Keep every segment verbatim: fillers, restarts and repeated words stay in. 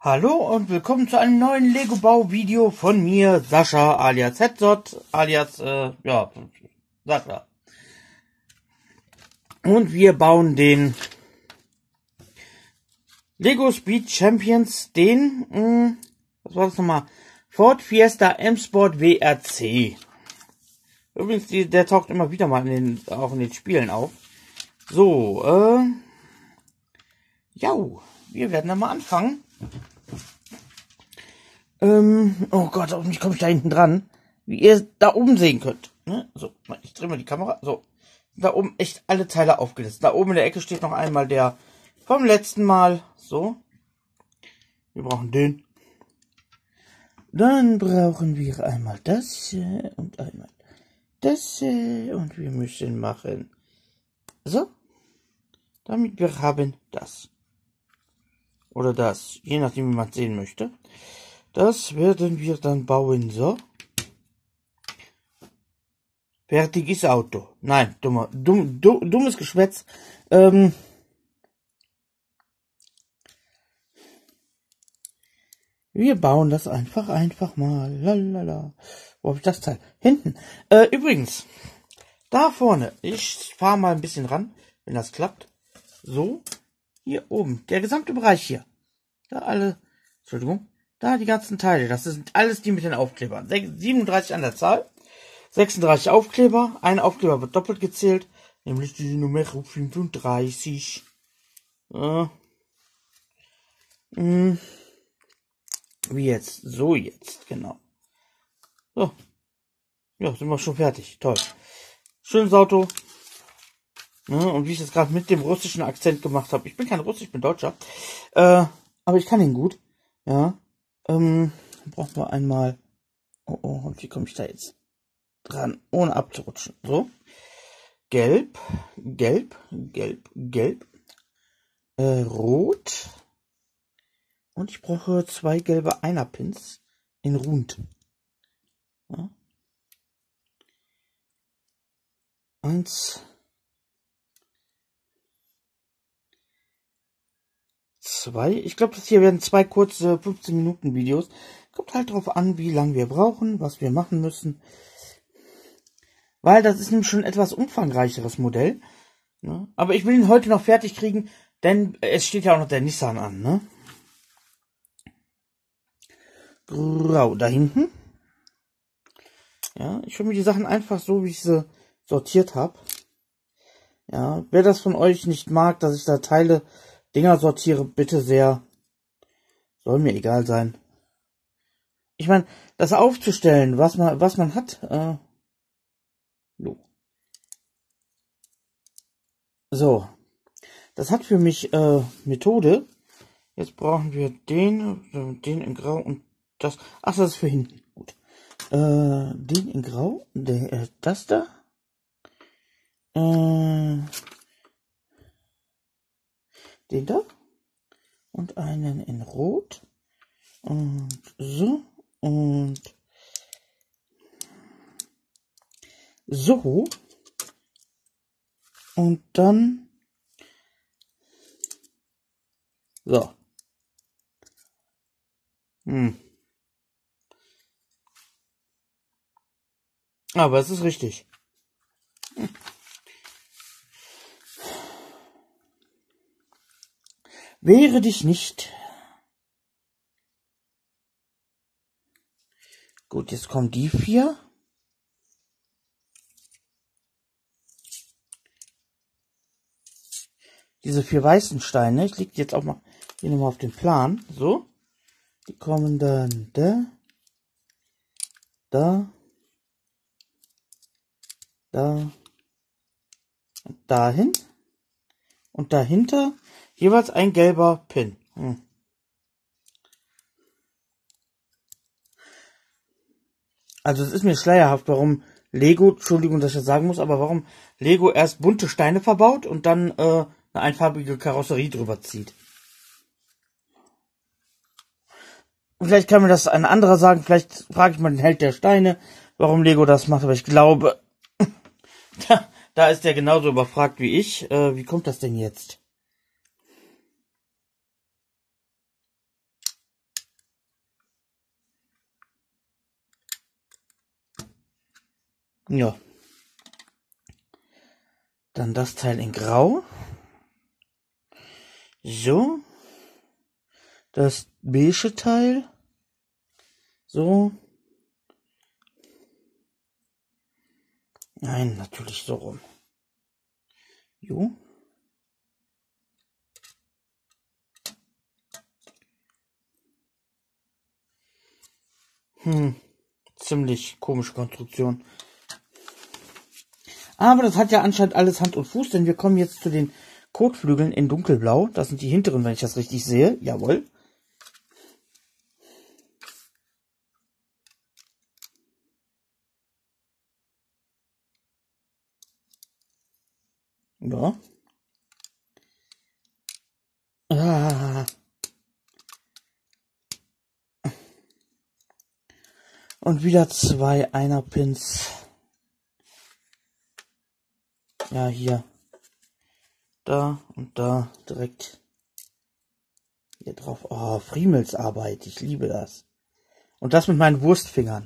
Hallo und willkommen zu einem neuen Lego-Bau-Video von mir, Sascha alias Headshot, alias, äh, ja, Sascha. Und wir bauen den Lego Speed Champions, den, mh, was war das nochmal? Ford Fiesta M-Sport W R C. Übrigens, die, der taucht immer wieder mal in den, auch in den Spielen auf. So, äh, ja, wir werden dann mal anfangen. Ähm, oh Gott, auf mich komme ich da hinten dran. Wie ihr da oben sehen könnt. Ne? So, ich drehe mal die Kamera. So, da oben echt alle Teile aufgelistet. Da oben in der Ecke steht noch einmal der vom letzten Mal. So. Wir brauchen den. Dann brauchen wir einmal das und einmal das und wir müssen machen. So. Damit wir haben das. Oder das. Je nachdem, wie man es sehen möchte. Das werden wir dann bauen, so. Fertiges Auto. Nein, dummer, dumm, dumm, dummes Geschwätz. Ähm, wir bauen das einfach, einfach mal. Lalala. Wo habe ich das Teil? Hinten. Äh, übrigens, da vorne, ich fahre mal ein bisschen ran, wenn das klappt. So, hier oben, der gesamte Bereich hier. Da alle, Entschuldigung. Da die ganzen Teile, das sind alles die mit den Aufklebern. siebenunddreißig an der Zahl, sechsunddreißig Aufkleber, ein Aufkleber wird doppelt gezählt, nämlich die Nummer fünfunddreißig. Äh, mh, wie jetzt, so jetzt, genau. So, ja, sind wir schon fertig, toll. Schönes Auto. Ja, und wie ich das gerade mit dem russischen Akzent gemacht habe, ich bin kein Russisch, ich bin Deutscher, äh, aber ich kann ihn gut, ja. Ähm, brauchen wir einmal. Oh, oh, und wie komme ich da jetzt dran, ohne abzurutschen? So. Gelb, gelb, gelb, gelb. Äh, rot. Und ich brauche zwei gelbe Einerpins in rund. Ja. Eins. Zwei. Ich glaube, das hier werden zwei kurze fünfzehn Minuten Videos. Kommt halt drauf an, wie lange wir brauchen, was wir machen müssen. Weil das ist nämlich schon ein etwas umfangreicheres Modell. Ne? Aber ich will ihn heute noch fertig kriegen, denn es steht ja auch noch der Nissan an. Ne? Grau, da hinten. Ja, ich will mir die Sachen einfach so, wie ich sie sortiert habe. Ja, wer das von euch nicht mag, dass ich da Teile, Dinger sortiere, bitte sehr. Soll mir egal sein. Ich meine, das aufzustellen, was man, was man hat. Äh, so, das hat für mich äh, Methode. Jetzt brauchen wir den, den in Grau und das. Ach, das ist für hinten. Gut. Äh, den in Grau, der, äh, das da. Äh, den da. Und einen in Rot. Und so. Und so. Und dann so. Hm. Aber es ist richtig. Hm. Wehre dich nicht. Gut, jetzt kommen die vier. Diese vier weißen Steine, ich lege die jetzt auch mal hier nochmal auf den Plan. So. Die kommen dann da, da, da und dahin. Und dahinter jeweils ein gelber Pin. Hm. Also es ist mir schleierhaft, warum Lego, Entschuldigung, dass ich das sagen muss, aber warum Lego erst bunte Steine verbaut und dann äh, eine einfarbige Karosserie drüber zieht. Und vielleicht kann mir das ein anderer sagen, vielleicht frage ich mal den Held der Steine, warum Lego das macht, aber ich glaube, da, da ist der genauso überfragt wie ich. Äh, wie kommt das denn jetzt? Ja. Dann das Teil in Grau. So. Das beige Teil. So. Nein, natürlich so rum. Jo. Hm. Ziemlich komische Konstruktion. Aber das hat ja anscheinend alles Hand und Fuß, denn wir kommen jetzt zu den Kotflügeln in dunkelblau. Das sind die hinteren, wenn ich das richtig sehe. Jawohl. Ja. Ah. Und wieder zwei Einer-Pins. Ja, hier. Da und da direkt hier drauf. Oh, Friemelsarbeit. Ich liebe das. Und das mit meinen Wurstfingern.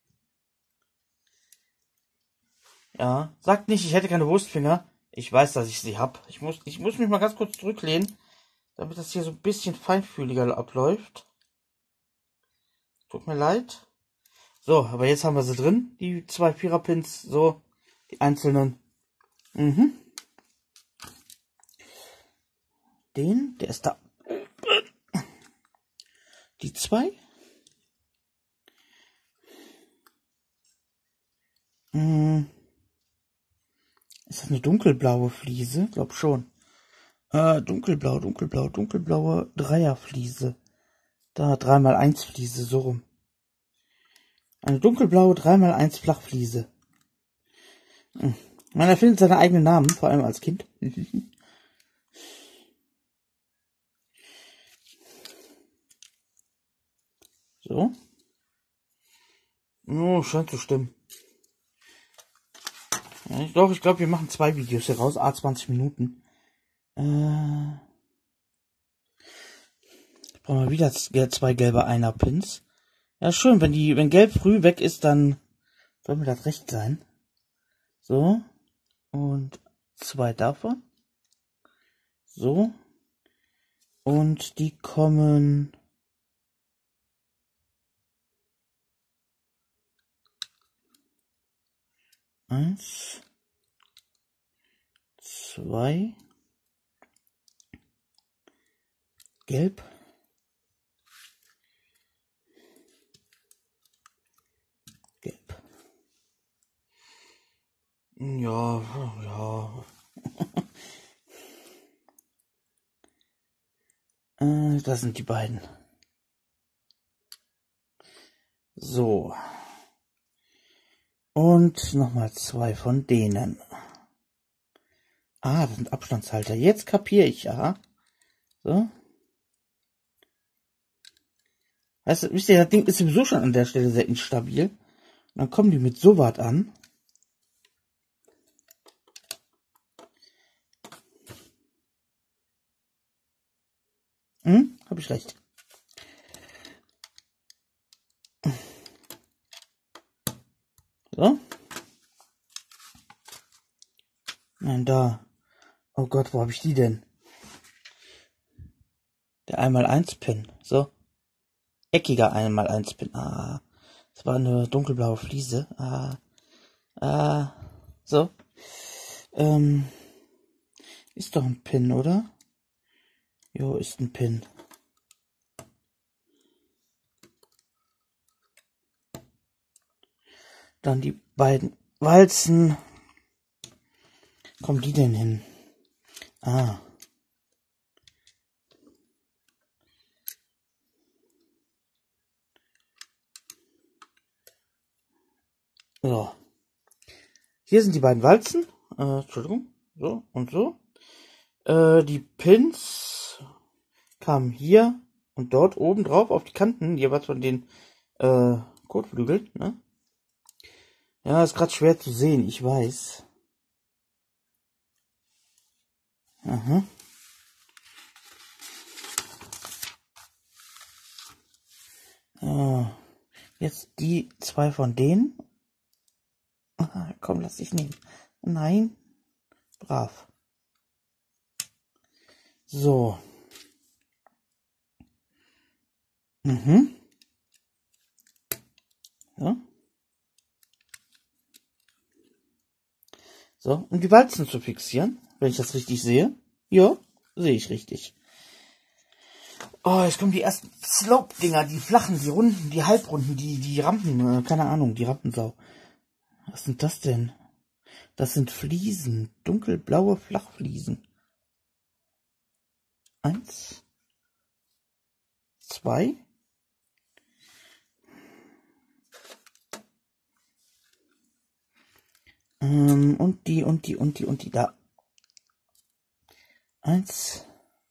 Ja, sagt nicht, ich hätte keine Wurstfinger. Ich weiß, dass ich sie habe. Ich muss, ich muss mich mal ganz kurz zurücklehnen, damit das hier so ein bisschen feinfühliger abläuft. Tut mir leid. So, aber jetzt haben wir sie drin, die zwei Viererpins, so, die einzelnen. Mhm. Den, der ist da. Die zwei. Hm. Ist das eine dunkelblaue Fliese? Glaub schon. Äh, dunkelblau, dunkelblau, dunkelblaue Dreierfliese. Da, drei mal eins Fliese, so rum. Eine dunkelblaue drei mal eins Flachfliese. Hm. Man erfindet seine eigenen Namen, vor allem als Kind. So. Oh, scheint zu stimmen. Ja, ich, doch, ich glaube, wir machen zwei Videos hier raus. A, zwanzig Minuten. Äh, ich brauche mal wieder zwei gelbe Einer-Pins. Ja, schön. Wenn die, wenn gelb früh weg ist, dann soll mir das recht sein. So. Und zwei davon. So. Und die kommen... Eins. Zwei. Gelb. Gelb. Ja, ja. äh, das sind die beiden. So. Und nochmal zwei von denen. Ah, das sind Abstandshalter. Jetzt kapiere ich, ja. So. Weißt du, wisst ihr, das Ding ist sowieso schon an der Stelle sehr instabil. Und dann kommen die mit so was an. Hm, hab ich recht. So. Nein, da. Oh Gott, wo habe ich die denn? Der eins mal eins Pin. So. Eckiger eins mal eins Pin. Ah. Das war eine dunkelblaue Fliese. Ah. Ah. So. Ähm. Ist doch ein Pin, oder? Jo, ist ein Pin. Dann die beiden Walzen. Kommen die denn hin? Ah. So. Hier sind die beiden Walzen. Äh, Entschuldigung. So und so. Äh, die Pins kamen hier und dort oben drauf auf die Kanten, jeweils von den äh, Kotflügeln. Ne? Ja, ist gerade schwer zu sehen, ich weiß. Aha. Oh. Jetzt die zwei von denen. Ah, komm, lass dich nehmen. Nein. Brav. So. Mhm. Ja. So, um die Walzen zu fixieren, wenn ich das richtig sehe. Ja, sehe ich richtig. Oh, jetzt kommen die ersten Slope-Dinger, die flachen, die runden, die halbrunden, die, die Rampen, äh, keine Ahnung, die Rampensau. Was sind das denn? Das sind Fliesen, dunkelblaue Flachfliesen. Eins, zwei. Ähm, und die, und die, und die, und die da. Eins,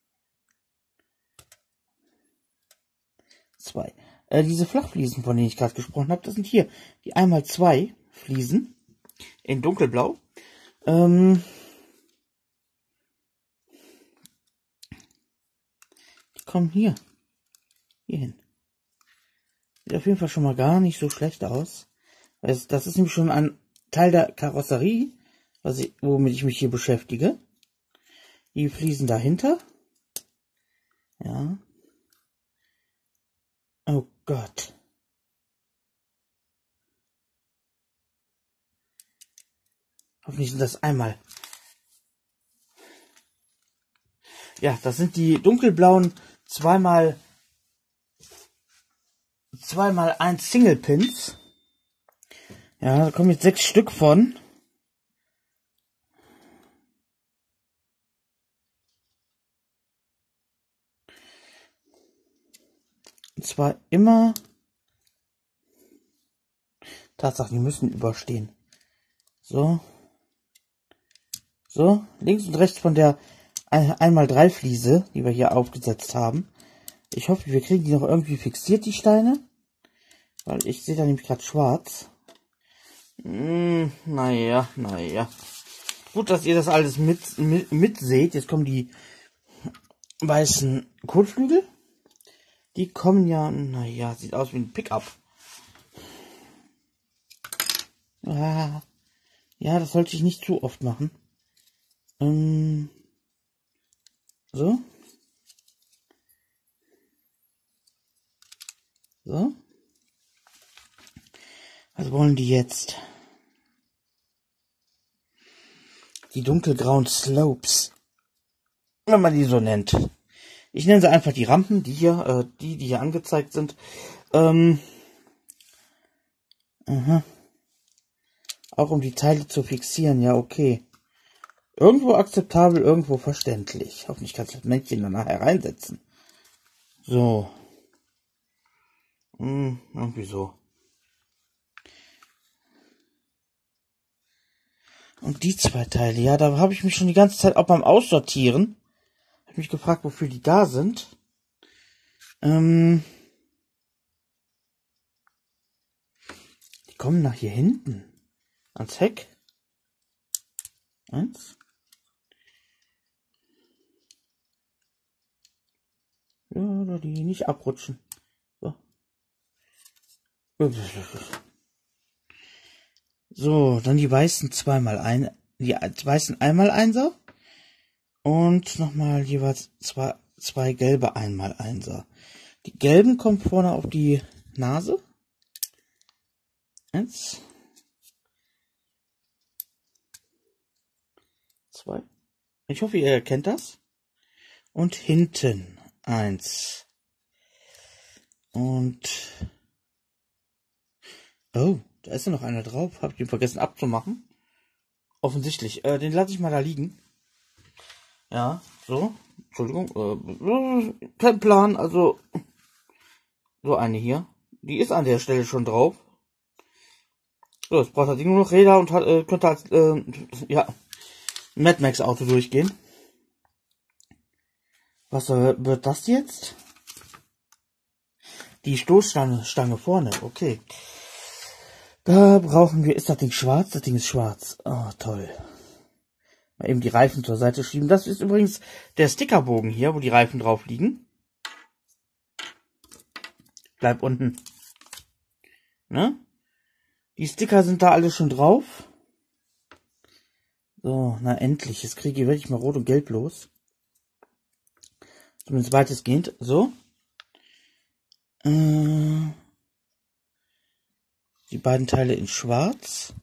zwei. Äh, diese Flachfliesen, von denen ich gerade gesprochen habe, das sind hier die einmal zwei Fliesen in dunkelblau. Ähm, die kommen hier, hier hin. Sieht auf jeden Fall schon mal gar nicht so schlecht aus. Das ist nämlich schon ein Teil der Karosserie, was ich, womit ich mich hier beschäftige. Die Fliesen dahinter. Ja. Oh Gott. Hoffentlich sind das einmal. Ja, das sind die dunkelblauen zweimal zweimal eins Single Pins. Ja, da kommen jetzt sechs Stück von. Und zwar immer. Tatsache, die müssen überstehen. So. So, links und rechts von der einmal drei Fliese, die wir hier aufgesetzt haben. Ich hoffe, wir kriegen die noch irgendwie fixiert, die Steine. Weil ich sehe da nämlich gerade schwarz. Hm, naja, naja. Gut, dass ihr das alles mit, mit, mit seht. Jetzt kommen die weißen Kotflügel. Die kommen ja, naja, sieht aus wie ein Pickup. Ah, ja, das sollte ich nicht zu oft machen. Ähm, so. So. Was wollen die jetzt? Die dunkelgrauen Slopes. Wenn man die so nennt. Ich nenne sie einfach die Rampen, die hier, äh, die, die hier angezeigt sind. Ähm, aha. Auch um die Teile zu fixieren, ja, okay. Irgendwo akzeptabel, irgendwo verständlich. Hoffentlich kann ich das Männchen dann nachher reinsetzen. So. Hm, irgendwie so. Und die zwei Teile, ja, da habe ich mich schon die ganze Zeit auch beim Aussortieren. Habe mich gefragt, wofür die da sind. Ähm, die kommen nach hier hinten. Ans Heck. Eins. Ja, oder die nicht abrutschen. So. So, dann die weißen zweimal ein, die weißen einmal Einser. Und nochmal jeweils zwei, zwei gelbe einmal Einser. Die gelben kommen vorne auf die Nase. Eins. Zwei. Ich hoffe, ihr erkennt das. Und hinten eins. Und oh, da ist ja noch einer drauf. Habe ich ihn vergessen abzumachen. Offensichtlich. Äh, den lasse ich mal da liegen. Ja, so. Entschuldigung. Äh, kein Plan. Also so eine hier. Die ist an der Stelle schon drauf. So, jetzt braucht das Ding nur noch Räder und hat, äh, könnte als äh, ja, Mad Max Auto durchgehen. Was äh, wird das jetzt? Die Stoßstange Stange vorne, okay. Da brauchen wir, ist das Ding schwarz? Das Ding ist schwarz. Oh, toll. Mal eben die Reifen zur Seite schieben. Das ist übrigens der Stickerbogen hier, wo die Reifen drauf liegen. Bleib unten. Ne? Die Sticker sind da alle schon drauf. So, na endlich. Jetzt kriege ich wirklich mal rot und gelb los. Zumindest weitestgehend. So. Äh, die beiden Teile in schwarz.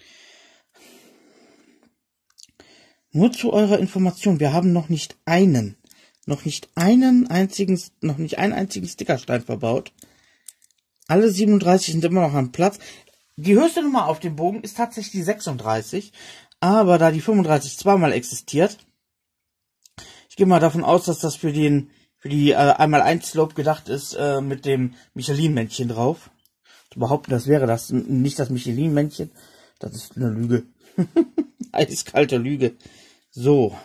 Nur zu eurer Information, wir haben noch nicht einen, noch nicht einen einzigen, noch nicht einen einzigen Stickerstein verbaut. Alle siebenunddreißig sind immer noch am Platz. Die höchste Nummer auf dem Bogen ist tatsächlich die sechsunddreißig, aber da die fünfunddreißig zweimal existiert, ich gehe mal davon aus, dass das für den, für die äh, einmal eins Slope gedacht ist, äh, mit dem Michelin-Männchen drauf. Zu behaupten, das wäre das nicht das Michelin-Männchen, das ist eine Lüge. Eiskalte Lüge. So.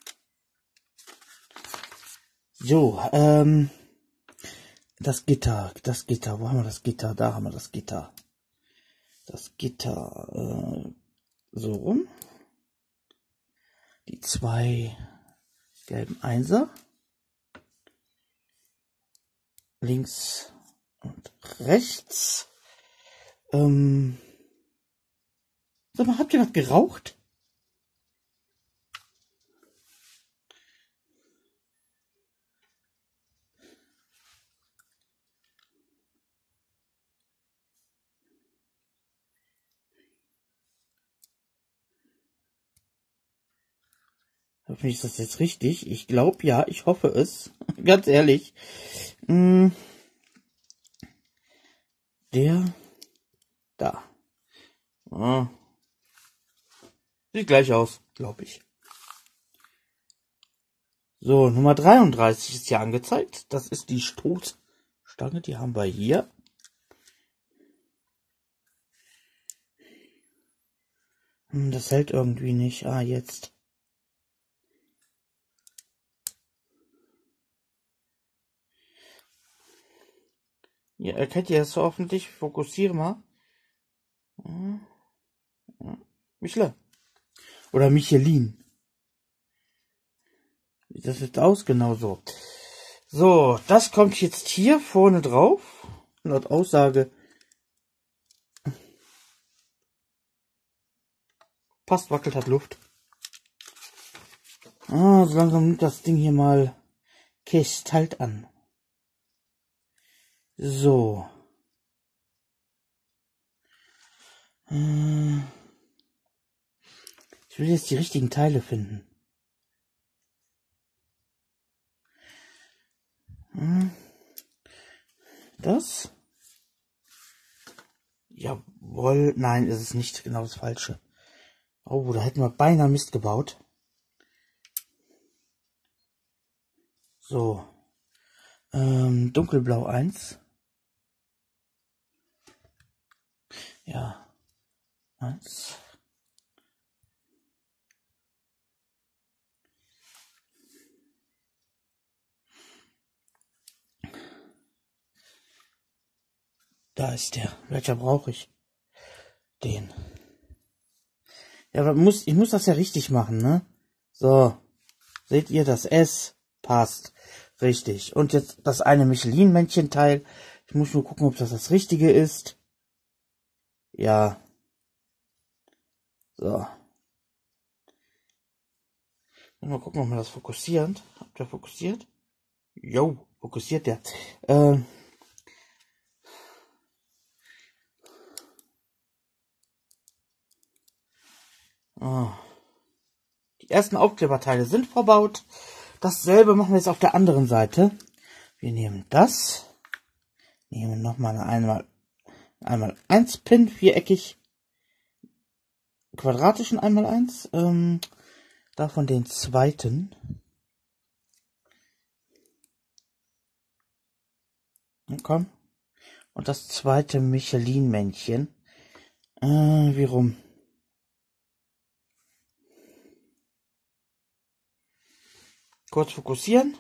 So, ähm, das Gitter, das Gitter, wo haben wir das Gitter? Da haben wir das Gitter. Das Gitter, äh, so rum. Die zwei gelben Einser. Links und rechts. Ähm, sag mal, habt ihr was geraucht? Hoffentlich ist das jetzt richtig. Ich glaube ja, ich hoffe es. Ganz ehrlich. Hm. Der da. Ah. Sieht gleich aus, glaube ich. So, Nummer dreiunddreißig ist hier angezeigt. Das ist die Stoßstange, die haben wir hier. Hm, das hält irgendwie nicht. Ah, jetzt. Ja, erkennt ihr das hoffentlich? Fokussiere mal. Michelin. Oder Michelin. Sieht das jetzt aus? Genau so. So, das kommt jetzt hier vorne drauf. Laut Aussage. Passt, wackelt, hat Luft. Ah, so langsam nimmt das Ding hier mal Gestalt an. So. Ich will jetzt die richtigen Teile finden. Das? Jawohl. Nein, ist es nicht. Genau das Falsche. Oh, da hätten wir beinahe Mist gebaut. So. Ähm, dunkelblau eins. Ja. eins. Da ist der. Welcher brauche ich? Den. Ja, aber muss, ich muss das ja richtig machen, ne? So. Seht ihr, das S passt. Richtig. Und jetzt das eine Michelin-Männchen-Teil. Ich muss nur gucken, ob das das Richtige ist. Ja. So. Mal gucken, ob wir das fokussieren. Habt ihr fokussiert? Jo, fokussiert der. Ähm. Oh. Die ersten Aufkleberteile sind verbaut. Dasselbe machen wir jetzt auf der anderen Seite. Wir nehmen das. Nehmen nochmal eine einmal einmal eins Pin, viereckig, quadratischen einmal eins. Ähm, davon den zweiten. Und komm. Und das zweite Michelin-Männchen. Äh, wie rum? Kurz fokussieren.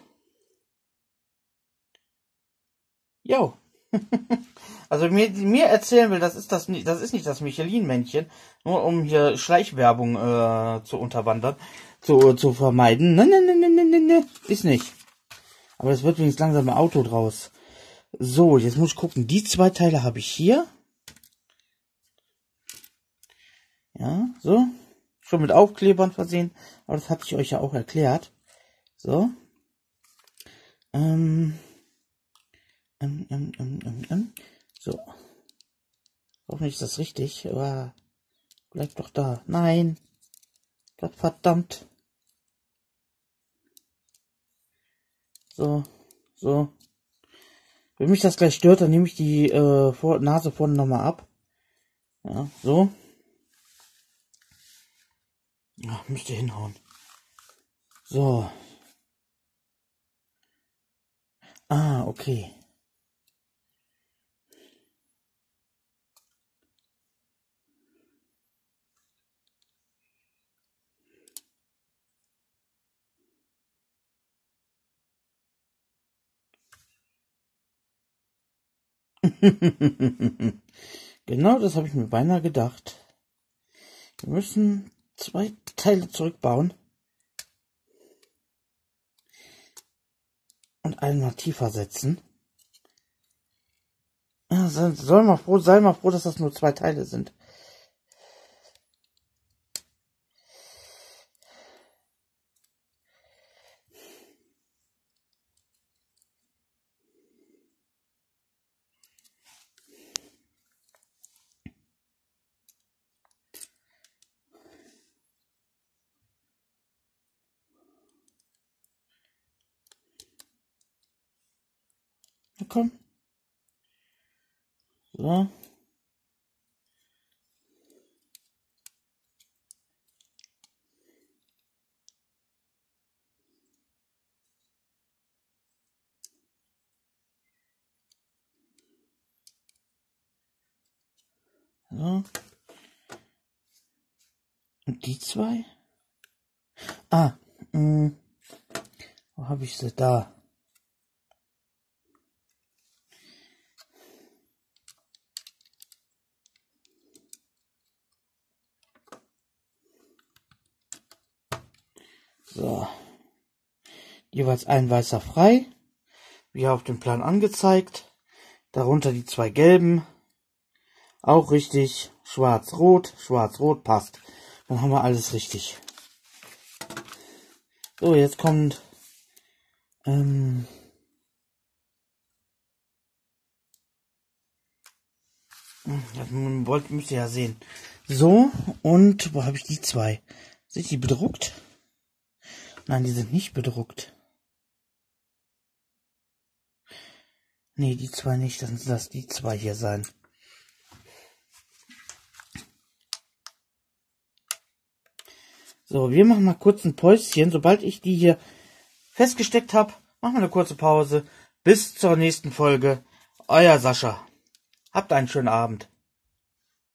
Jo. Also mir, mir erzählen will, das ist das nicht, das ist nicht das Michelin-Männchen, nur um hier Schleichwerbung äh, zu unterwandern, zu, zu vermeiden. Nein, nein, nein, nein, nein, nein, nein, ist nicht. Aber es wird wenigstens langsam ein Auto draus. So, jetzt muss ich gucken. Die zwei Teile habe ich hier. Ja, so. Schon mit Aufklebern versehen. Aber das hatte ich euch ja auch erklärt. So. Ähm. Ähm, ähm, ähm, ähm, ähm. So. Hoffentlich ist das richtig. Aber bleibt doch da. Nein. Gott verdammt. So. So. Wenn mich das gleich stört, dann nehme ich die äh, Vor Nase vorne nochmal ab. Ja, so. Ja, müsste hinhauen. So. Ah, okay. Genau, das habe ich mir beinahe gedacht. Wir müssen zwei Teile zurückbauen. Und einmal tiefer setzen. Ja, soll mal froh, sei mal froh, dass das nur zwei Teile sind. Na komm. So. So. Und die zwei? Ah, mh. Wo habe ich sie? Da. So. Jeweils ein weißer frei. Wie auf dem Plan angezeigt. Darunter die zwei gelben. Auch richtig. Schwarz-Rot. Schwarz-Rot passt. Dann haben wir alles richtig. So, jetzt kommt ähm, das wollt, müsst ihr ja sehen. So, und wo habe ich die zwei? Sind die bedruckt? Nein, die sind nicht bedruckt. Nee, die zwei nicht. Dann sind das die zwei hier sein. So, wir machen mal kurz ein Päuschen. Sobald ich die hier festgesteckt habe, machen wir eine kurze Pause. Bis zur nächsten Folge. Euer Sascha. Habt einen schönen Abend.